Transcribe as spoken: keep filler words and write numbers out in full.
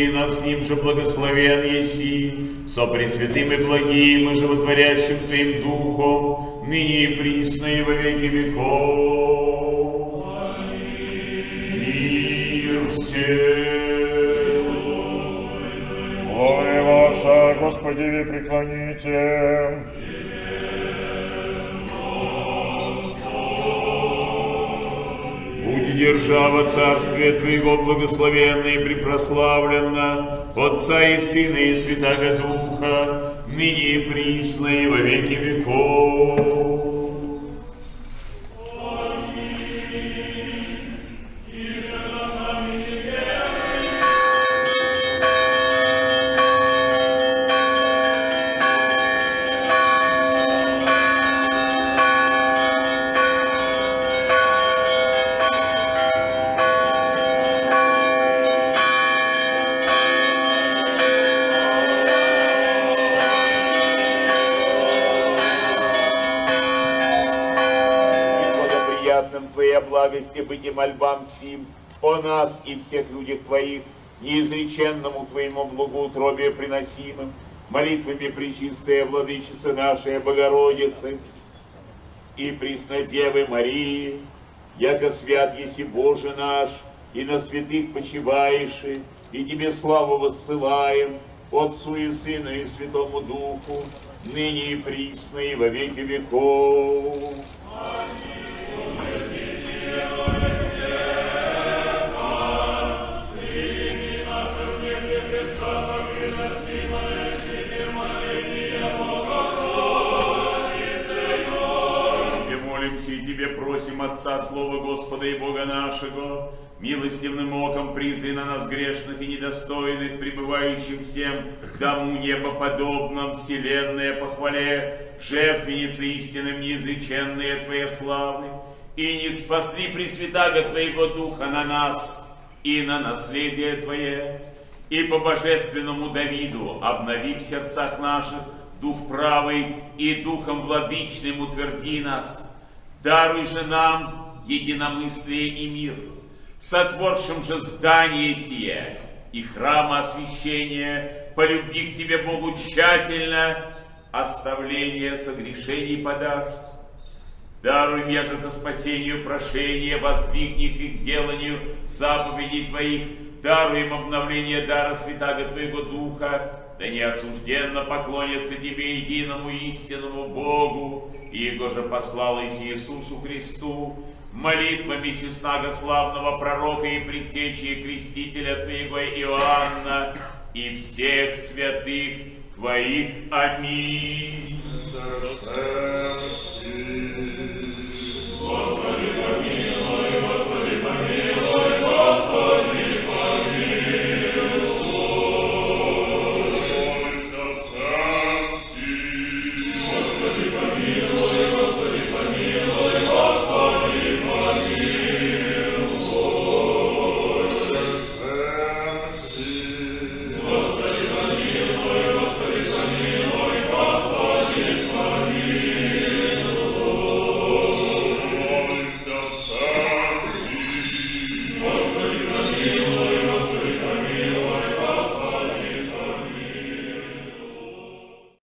едино с Ним же благословен еси, со пресвятым и благим и животворящим Твоим Духом, ныне и присно и во веки веков. Мир всем. Воля ваша, Господи, ви преклоните. Будь держава царствия Твоего благословенна и препрославленна, Отца и Сына и Святаго Духа, ныне и присно и во веки веков. Твоя благости быть и мольбам сим о нас и всех людях Твоих, неизреченному Твоему благоутробию приносимым, молитвами Пречистая Владычицы нашей Богородицы и Преснодевы Марии, яко свят еси Боже наш, и на святых почиваешь, и Тебе славу воссылаем, Отцу и Сыну и Святому Духу, ныне и присно и во веки веков. Аминь. Тебе просим, Отца, Слово Господа и Бога нашего, милостивным оком призри на нас грешных и недостойных, пребывающим всем дому небоподобном, вселенная похвале, жертвенницы истинным неизреченные Твоя славы, и не спасли Пресвятаго Твоего Духа на нас и на наследие Твое, и по божественному Давиду, обнови в сердцах наших Дух правый и Духом владычным утверди нас. Даруй же нам единомыслие и мир, сотворшим же здание сие и храма освящения, по любви к Тебе, Богу, тщательно оставление согрешений подашь. Даруй мне же ко спасению прошения, воздвигни их к деланию заповедей Твоих, даруй им обновление дара Святаго Твоего Духа, да не осужденно поклонятся Тебе, единому истинному Богу, Иго же послал Иси Иисусу Христу, молитвами честного славного пророка и предтечи и крестителя Твоего Иоанна и всех святых Твоих. Аминь.